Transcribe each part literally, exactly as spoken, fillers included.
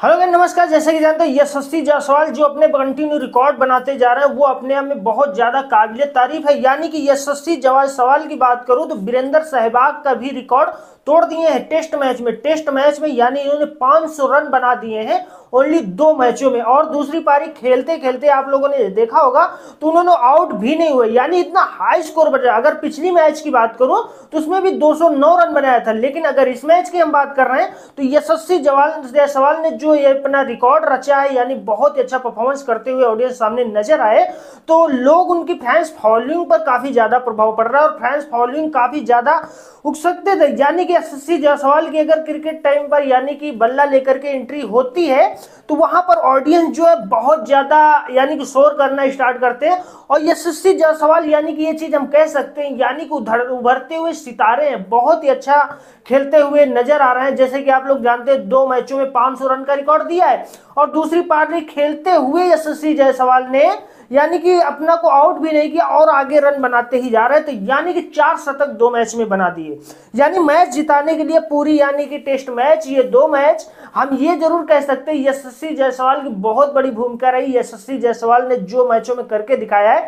Hello guys, नमस्कार। जैसे कि जानते हैं यशस्वी जायसवाल जो अपने कंटिन्यू रिकॉर्ड बनाते जा रहे हैं वो अपने आप में बहुत ज्यादा काबिले तारीफ है। यानी कि यशस्वी जायसवाल की बात करूं तो वीरेंद्र सहवाग का भी रिकॉर्ड तोड़ दिए हैं टेस्ट मैच में टेस्ट मैच में यानी इन्होंने पाँच सौ रन बना दिए हैं ओनली दो मैचों में। और दूसरी पारी खेलते खेलते आप लोगों ने देखा होगा तो उन्होंने आउट भी नहीं हुए, यानी इतना हाई स्कोर बना। अगर पिछली मैच की बात करूं तो उसमें भी दो सौ नौ रन बनाया था, लेकिन अगर इस मैच की हम बात कर रहे हैं तो यशस्वी जायसवाल ने जो ये अपना रिकॉर्ड रचा है, यानी बहुत ही अच्छा परफॉर्मेंस करते हुए ऑडियंस सामने नजर आए, तो लोग उनकी फैंस फॉलोइंग पर काफी ज्यादा प्रभाव पड़ रहा है और फैंस फॉलोइंग काफी ज्यादा उत्सुकते थे। यानी कि यशस्वी जायसवाल की अगर क्रिकेट टाइम पर यानी कि बल्ला लेकर के एंट्री होती है तो वहां पर ऑडियंस जो है बहुत ज्यादा यानी कि शोर करना स्टार्ट करते हैं। और यशस्वी जायसवाल यानी कि ये चीज हम कह सकते हैं यानी कि उभरते हुए सितारे हैं, बहुत ही अच्छा खेलते हुए नजर आ रहे हैं। जैसे कि आप लोग जानते हैं दो मैचों में पाँच सौ रन का रिकॉर्ड दिया है और दूसरी पारी खेलते हुए यशस्वी जायसवाल ने यानी कि अपना को आउट भी नहीं किया और आगे रन बनाते ही जा रहे हैं। तो यानी कि चार शतक दो मैच में बना दिए, यानी मैच जिताने के लिए पूरी यानी कि टेस्ट मैच ये दो मैच हम ये जरूर कह सकते हैं यशस्वी जायसवाल की बहुत बड़ी भूमिका रही। यशस्वी जायसवाल ने जो मैचों में करके दिखाया है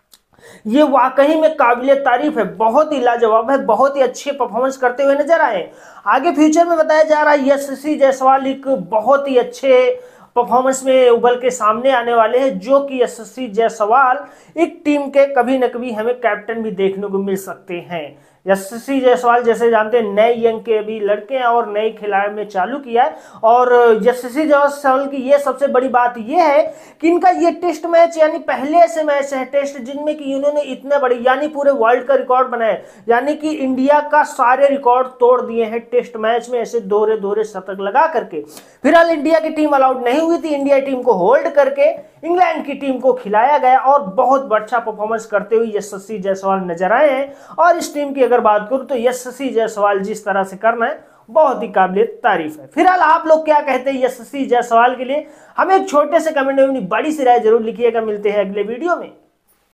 ये वाकई में काबिले तारीफ है, बहुत ही लाजवाब है, बहुत ही अच्छे परफॉर्मेंस करते हुए नजर आए। आगे फ्यूचर में बताया जा रहा है यशस्वी जायसवाल एक बहुत ही अच्छे परफॉर्मेंस में उभर के सामने आने वाले हैं, जो कि यशस्वी जायसवाल एक टीम के कभी न कभी हमें कैप्टन भी देखने को मिल सकते हैं। यशस्वी जायसवाल जैसे जानते हैं नए यंग के अभी लड़के हैं और नए खिलाड़ी में चालू किया है। और यशस्वी जायसवाल की ये सबसे बड़ी बात ये है कि इनका ये टेस्ट मैच यानी पहले ऐसे मैच है टेस्ट जिनमें कि इन्होंने इतने बड़े यानी पूरे वर्ल्ड का रिकॉर्ड बनाया, यानी कि इंडिया का सारे रिकॉर्ड तोड़ दिए हैं टेस्ट मैच में ऐसे दोहरे दोहरे शतक लगा करके। फिलहाल इंडिया की टीम अलाउड नहीं हुई थी, इंडिया टीम को होल्ड करके इंग्लैंड की टीम को खिलाया गया और बहुत अच्छा परफॉर्मेंस करते हुए यशस्वी जायसवाल नजर आए हैं। और इस टीम की अगर बात करूं तो यशस्वी जायसवाल जिस तरह से करना है बहुत ही काबिल तारीफ है। फिलहाल आप लोग क्या कहते हैं यशस्वी जायसवाल के लिए? हमें एक छोटे से कमेंट में अपनी बड़ी सी राय जरूर लिखिएगा। मिलते हैं अगले वीडियो में।